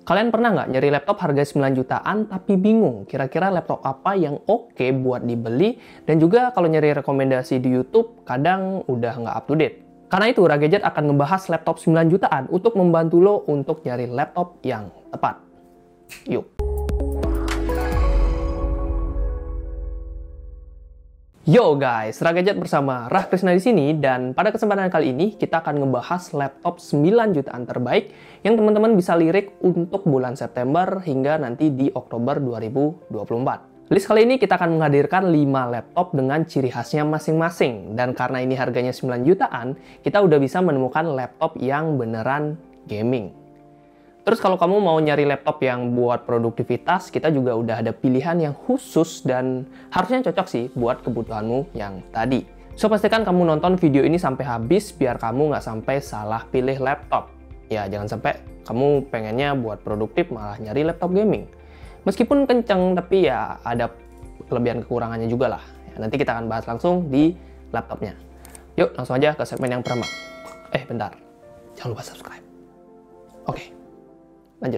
Kalian pernah nggak nyari laptop harga 9 jutaan tapi bingung kira-kira laptop apa yang oke buat dibeli, dan juga kalau nyari rekomendasi di YouTube kadang udah nggak up to date. Karena itu Ragadget akan ngebahas laptop 9 jutaan untuk membantu lo untuk nyari laptop yang tepat. Yuk. Yo guys, Ragadget bersama Rah Krisna di sini, dan pada kesempatan kali ini kita akan ngebahas laptop 9 jutaan terbaik yang teman-teman bisa lirik untuk bulan September hingga nanti di Oktober 2024. List kali ini kita akan menghadirkan 5 laptop dengan ciri khasnya masing-masing, dan karena ini harganya 9 jutaan, kita udah bisa menemukan laptop yang beneran gaming. Terus kalau kamu mau nyari laptop yang buat produktivitas, kita juga udah ada pilihan yang khusus dan harusnya cocok sih buat kebutuhanmu yang tadi. So pastikan kamu nonton video ini sampai habis biar kamu nggak sampai salah pilih laptop. Ya jangan sampai kamu pengennya buat produktif malah nyari laptop gaming. Meskipun kenceng tapi ya ada kelebihan kekurangannya juga lah. Ya, nanti kita akan bahas langsung di laptopnya. Yuk langsung aja ke segmen yang pertama. Bentar, jangan lupa subscribe. Oke. Lanjut.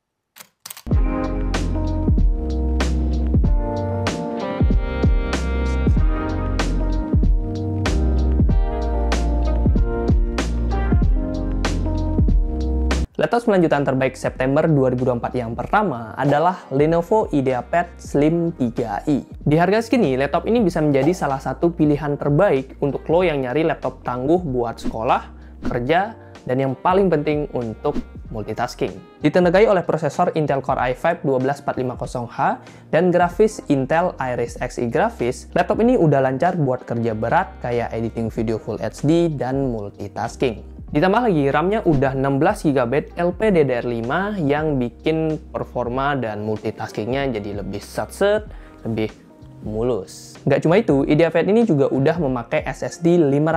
Laptop 9 jutaan terbaik September 2024 yang pertama adalah Lenovo IdeaPad Slim 3i. Di harga segini, laptop ini bisa menjadi salah satu pilihan terbaik untuk lo yang nyari laptop tangguh buat sekolah, kerja, dan yang paling penting untuk multitasking. Ditenagai oleh prosesor Intel Core i5 12450H dan grafis Intel Iris Xe grafis, laptop ini udah lancar buat kerja berat kayak editing video Full HD dan multitasking. Ditambah lagi RAM-nya udah 16GB LPDDR5 yang bikin performa dan multitaskingnya jadi lebih set-set, lebih mulus. Nggak cuma itu, IdeaPad ini juga udah memakai SSD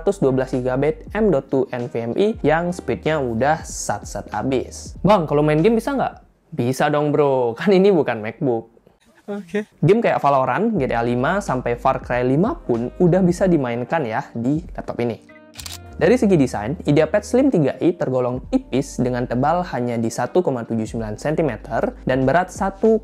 512GB M.2 NVMe yang speednya udah sat-sat abis. Bang, kalau main game bisa nggak? Bisa dong bro, kan ini bukan MacBook. Oke. Game kayak Valorant, GTA 5, sampai Far Cry 5 pun udah bisa dimainkan ya di laptop ini. Dari segi desain, IdeaPad Slim 3i tergolong tipis dengan tebal hanya di 1,79 cm dan berat 1,37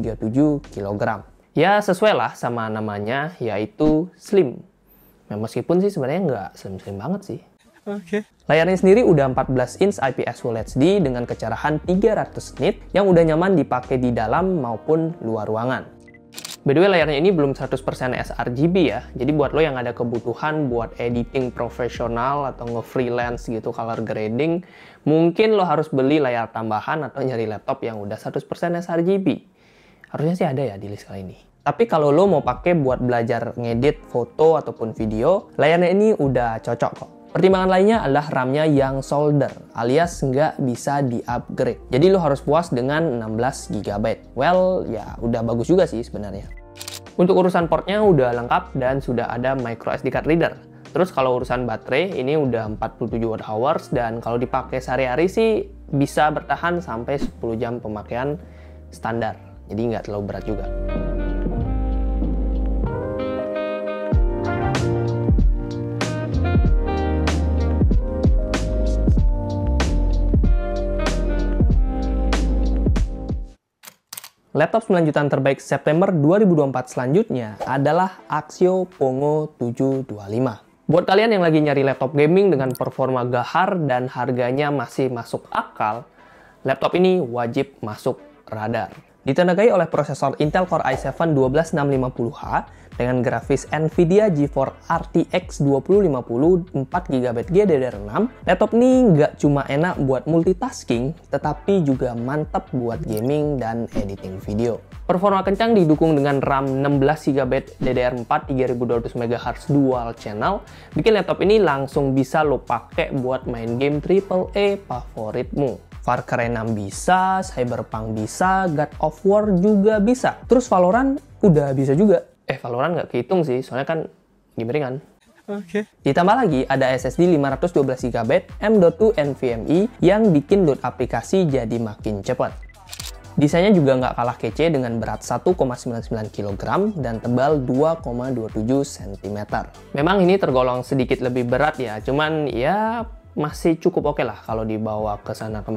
kg. Ya sesuai lah sama namanya, yaitu slim. Nah, meskipun sih sebenarnya nggak slim-slim banget sih. Oke. Layarnya sendiri udah 14 inch IPS Full HD dengan kecerahan 300 nit yang udah nyaman dipakai di dalam maupun luar ruangan. By the way, layarnya ini belum 100% sRGB ya. Jadi buat lo yang ada kebutuhan buat editing profesional atau nge-freelance gitu, color grading, mungkin lo harus beli layar tambahan atau nyari laptop yang udah 100% sRGB. Harusnya sih ada ya di list kali ini. Tapi kalau lo mau pakai buat belajar ngedit foto ataupun video, layarnya ini udah cocok kok. Pertimbangan lainnya adalah RAM-nya yang solder, alias nggak bisa di-upgrade. Jadi lo harus puas dengan 16GB. Well, ya udah bagus juga sih sebenarnya. Untuk urusan portnya udah lengkap dan sudah ada micro SD card reader. Terus kalau urusan baterai, ini udah 47 Wh dan kalau dipakai sehari-hari sih bisa bertahan sampai 10 jam pemakaian standar. Jadi nggak terlalu berat juga. Laptop 9 jutaan terbaik September 2024 selanjutnya adalah Axio Pongo 725. Buat kalian yang lagi nyari laptop gaming dengan performa gahar dan harganya masih masuk akal, laptop ini wajib masuk radar. Ditenagai oleh prosesor Intel Core i7 12650H dengan grafis Nvidia GeForce RTX 2050 4GB GDDR6, laptop ini nggak cuma enak buat multitasking, tetapi juga mantap buat gaming dan editing video. Performa kencang didukung dengan RAM 16GB DDR4 3200MHz dual channel, bikin laptop ini langsung bisa lo pakai buat main game AAA favoritmu. Far Cry 6 bisa, Cyberpunk bisa, God of War juga bisa. Terus Valorant udah bisa juga. Valorant nggak kehitung sih, soalnya kan game ringan. Oke. Ditambah lagi ada SSD 512GB M.2 NVMe yang bikin load aplikasi jadi makin cepat. Desainnya juga nggak kalah kece dengan berat 1,99 kg dan tebal 2,27 cm. Memang ini tergolong sedikit lebih berat ya, cuman ya masih cukup oke lah kalau dibawa ke sana kemari.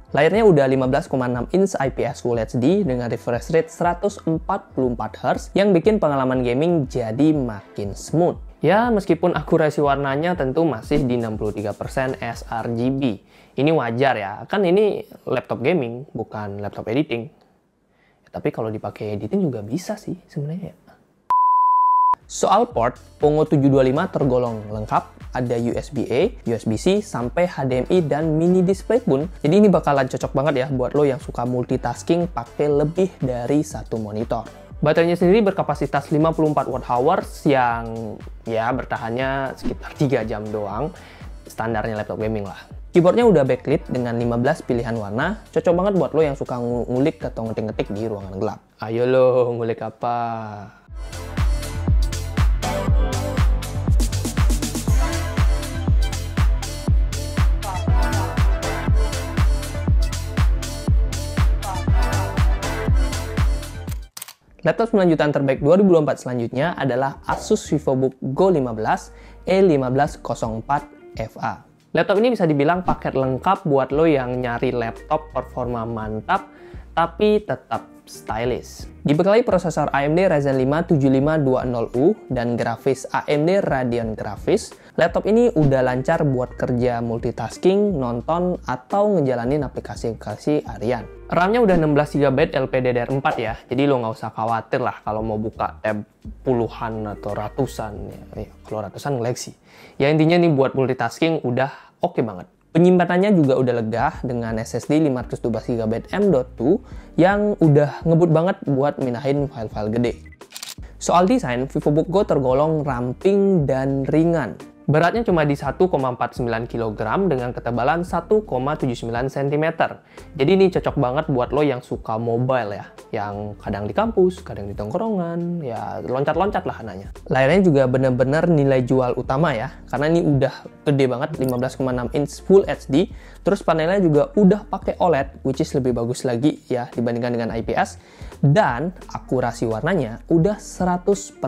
Layarnya udah 15,6 inch IPS Full HD dengan refresh rate 144Hz yang bikin pengalaman gaming jadi makin smooth. Ya, meskipun akurasi warnanya tentu masih di 63% sRGB. Ini wajar ya, kan ini laptop gaming, bukan laptop editing. Tapi kalau dipakai editing juga bisa sih sebenarnya ya. Soal port, Pongo 725 tergolong lengkap, ada USB-A, USB-C, sampai HDMI dan mini display pun. Jadi ini bakalan cocok banget ya buat lo yang suka multitasking pakai lebih dari satu monitor. Baterainya sendiri berkapasitas 54 Wh yang ya bertahannya sekitar 3 jam doang, standarnya laptop gaming lah. Keyboardnya udah backlit dengan 15 pilihan warna, cocok banget buat lo yang suka ngulik atau ngetik-ngetik di ruangan gelap. Ayo lo, ngulik apa? Laptop 9 jutaan terbaik 2024 selanjutnya adalah Asus VivoBook Go 15 E1504FA. Laptop ini bisa dibilang paket lengkap buat lo yang nyari laptop performa mantap tapi tetap stylish. Dibekali prosesor AMD Ryzen 5 7520U dan grafis AMD Radeon Graphics, laptop ini udah lancar buat kerja multitasking, nonton, atau ngejalanin aplikasi-aplikasi harian. RAM-nya udah 16GB LPDDR4 ya, jadi lo nggak usah khawatir lah kalau mau buka tab puluhan atau ratusan. Ya, kalau ratusan nge-lag sih. Ya intinya nih buat multitasking udah oke banget. Penyimpanannya juga udah lega dengan SSD 512GB M.2 yang udah ngebut banget buat minahin file-file gede. Soal desain, VivoBook Go tergolong ramping dan ringan. Beratnya cuma di 1,49 kg dengan ketebalan 1,79 cm. Jadi ini cocok banget buat lo yang suka mobile ya, yang kadang di kampus, kadang di tongkrongan, ya loncat-loncat lah anaknya. Layarnya juga bener-bener nilai jual utama ya, karena ini udah gede banget, 15,6 inch Full HD. Terus panelnya juga udah pakai OLED, which is lebih bagus lagi ya dibandingkan dengan IPS. Dan akurasi warnanya udah 100%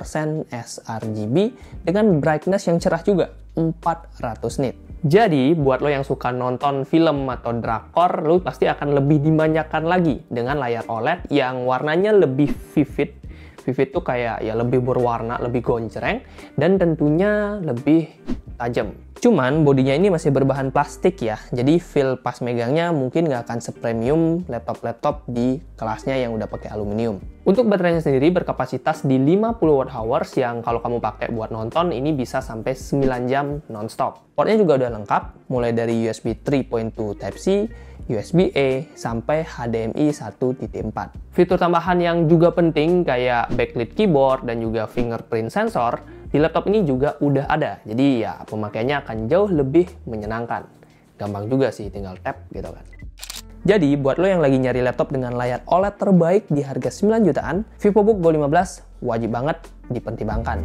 sRGB dengan brightness yang cerah juga, 400 nit. Jadi, buat lo yang suka nonton film atau drakor, lo pasti akan lebih dimanjakan lagi dengan layar OLED yang warnanya lebih vivid. Vivid tuh kayak ya lebih berwarna, lebih goncreng, dan tentunya lebih tajam. Cuman bodinya ini masih berbahan plastik ya, jadi feel pas megangnya mungkin nggak akan sepremium laptop-laptop di kelasnya yang udah pakai aluminium. Untuk baterainya sendiri berkapasitas di 50 Wh yang kalau kamu pakai buat nonton ini bisa sampai 9 jam non-stop. Portnya juga udah lengkap, mulai dari USB 3.2 Type-C, USB-A, sampai HDMI 1.4. Fitur tambahan yang juga penting kayak backlit keyboard dan juga fingerprint sensor di laptop ini juga udah ada. Jadi ya pemakaiannya akan jauh lebih menyenangkan. Gampang juga sih, tinggal tap gitu kan. Jadi buat lo yang lagi nyari laptop dengan layar OLED terbaik di harga 9 jutaan, VivoBook Go 15 wajib banget dipertimbangkan.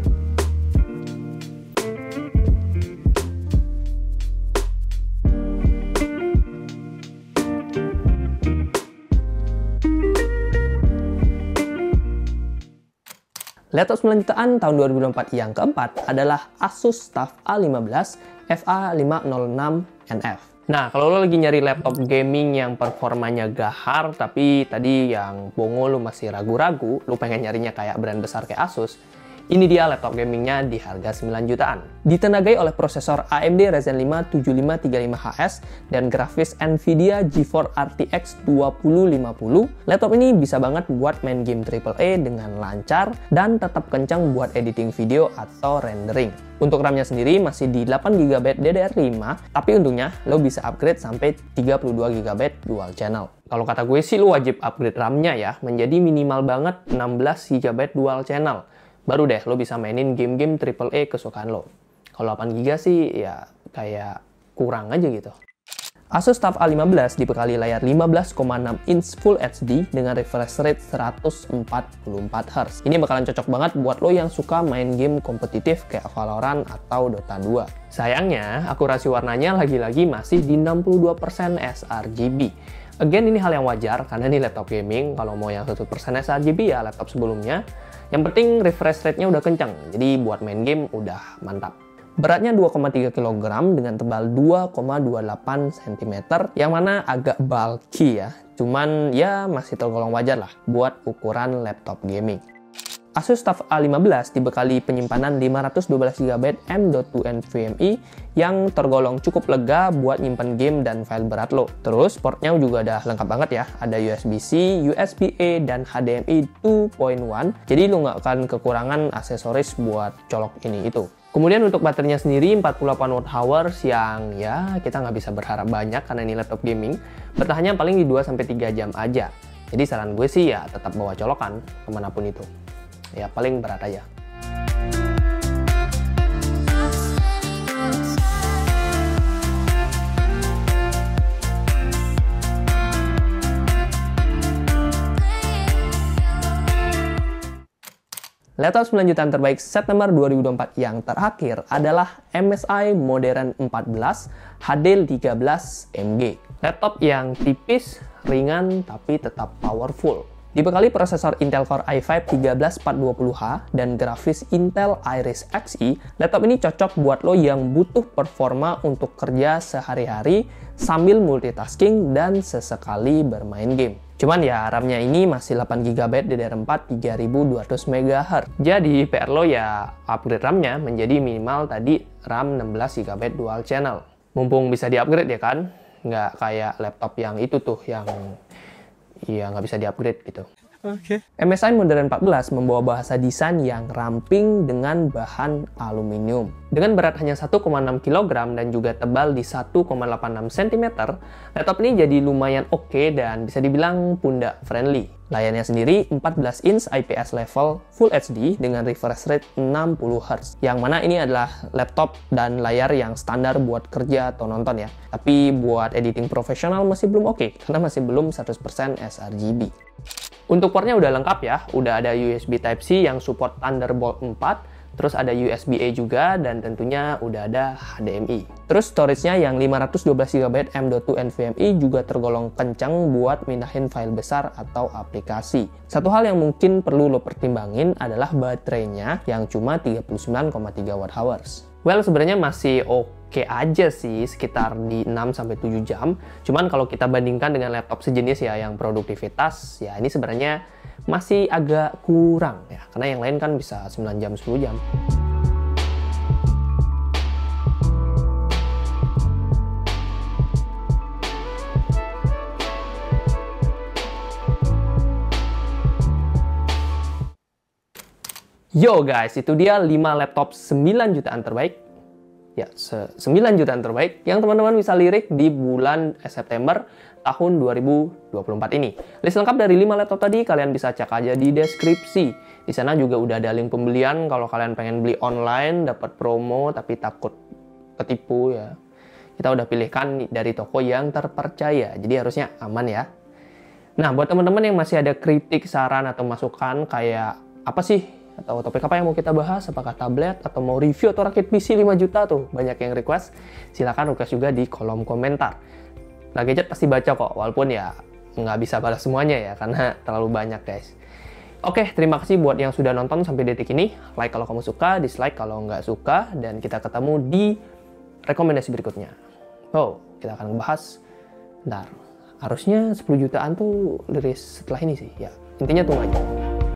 Laptop 9 jutaan tahun 2024 yang keempat adalah Asus TUF A15 FA506NF. Nah, kalau lo lagi nyari laptop gaming yang performanya gahar, tapi tadi yang bongo lo masih ragu-ragu, lo pengen nyarinya kayak brand besar kayak Asus, ini dia laptop gamingnya di harga 9 jutaan. Ditenagai oleh prosesor AMD Ryzen 5 7535HS dan grafis Nvidia GeForce RTX 2050, laptop ini bisa banget buat main game AAA dengan lancar dan tetap kencang buat editing video atau rendering. Untuk RAM-nya sendiri masih di 8GB DDR5, tapi untungnya lo bisa upgrade sampai 32GB dual channel. Kalau kata gue sih lo wajib upgrade RAM-nya ya, menjadi minimal banget 16GB dual channel. Baru deh lo bisa mainin game-game AAA kesukaan lo. Kalau 8GB sih ya kayak kurang aja gitu. Asus TUF A15 dibekali layar 15,6 inch Full HD dengan refresh rate 144Hz. Ini bakalan cocok banget buat lo yang suka main game kompetitif kayak Valorant atau Dota 2. Sayangnya, akurasi warnanya lagi-lagi masih di 62% sRGB. Again, ini hal yang wajar karena ini laptop gaming. Kalau mau yang 100% sRGB ya laptop sebelumnya. Yang penting refresh rate-nya udah kencang, jadi buat main game udah mantap. Beratnya 2,3 kg dengan tebal 2,28 cm, yang mana agak bulky ya. Cuman ya masih tergolong wajar lah buat ukuran laptop gaming. Asus TUF A15 dibekali penyimpanan 512 GB M.2 NVMe yang tergolong cukup lega buat nyimpen game dan file berat lo. Terus portnya juga udah lengkap banget ya, ada USB-C, USB-A, dan HDMI 2.1, jadi lo nggak akan kekurangan aksesoris buat colok ini itu. Kemudian untuk baterainya sendiri 48 Wh yang ya kita nggak bisa berharap banyak karena ini laptop gaming, bertahannya paling di 2-3 jam aja. Jadi saran gue sih ya tetap bawa colokan kemanapun itu. Ya paling berat aja. Laptop 9 jutaan terbaik September 2024 yang terakhir adalah MSI Modern 14 HD13MG. Laptop yang tipis, ringan, tapi tetap powerful. Dibekali prosesor Intel Core i5 13420H dan grafis Intel Iris Xe, laptop ini cocok buat lo yang butuh performa untuk kerja sehari-hari sambil multitasking dan sesekali bermain game. Cuman ya RAM-nya ini masih 8GB DDR4 3200 MHz. Jadi PR lo ya upgrade RAM-nya menjadi minimal tadi RAM 16GB dual channel. Mumpung bisa di-upgrade ya kan? Nggak kayak laptop yang itu tuh yang iya, nggak bisa di-upgrade gitu. Oke. MSI Modern 14 membawa bahasa desain yang ramping dengan bahan aluminium. Dengan berat hanya 1,6 kg dan juga tebal di 1,86 cm, laptop ini jadi lumayan oke dan bisa dibilang pundak friendly. Layarnya sendiri 14 inch IPS level Full HD dengan refresh rate 60Hz. Yang mana ini adalah laptop dan layar yang standar buat kerja atau nonton ya. Tapi buat editing profesional masih belum oke, karena masih belum 100% sRGB. Untuk portnya udah lengkap ya, udah ada USB Type-C yang support Thunderbolt 4, terus ada USB-A juga, dan tentunya udah ada HDMI. Terus storage-nya yang 512GB M.2 NVMe juga tergolong kencang buat mindahin file besar atau aplikasi. Satu hal yang mungkin perlu lo pertimbangin adalah baterainya yang cuma 39,3 Wh. Well, sebenarnya masih oke aja sih, sekitar di 6-7 jam. Cuman kalau kita bandingkan dengan laptop sejenis ya yang produktivitas, ya ini sebenarnya masih agak kurang ya. Karena yang lain kan bisa 9 jam, 10 jam. Yo guys, itu dia 5 laptop 9 jutaan terbaik. Ya, 9 jutaan terbaik yang teman-teman bisa lirik di bulan September tahun 2024 ini. List lengkap dari 5 laptop tadi kalian bisa cek aja di deskripsi. Di sana juga udah ada link pembelian kalau kalian pengen beli online, dapat promo tapi takut ketipu ya. Kita udah pilihkan dari toko yang terpercaya, jadi harusnya aman ya. Nah, buat teman-teman yang masih ada kritik, saran, atau masukan kayak apa sih atau topik apa yang mau kita bahas, apakah tablet atau mau review atau rakit PC 5 juta tuh banyak yang request, silahkan request juga di kolom komentar. Nah, Gadget pasti baca kok, walaupun ya nggak bisa balas semuanya ya karena terlalu banyak guys. Oke, terima kasih buat yang sudah nonton sampai detik ini. Like kalau kamu suka, dislike kalau nggak suka, dan kita ketemu di rekomendasi berikutnya. Oh, kita akan ngebahas harusnya 10 jutaan tuh liris setelah ini sih ya, intinya tunggu aja.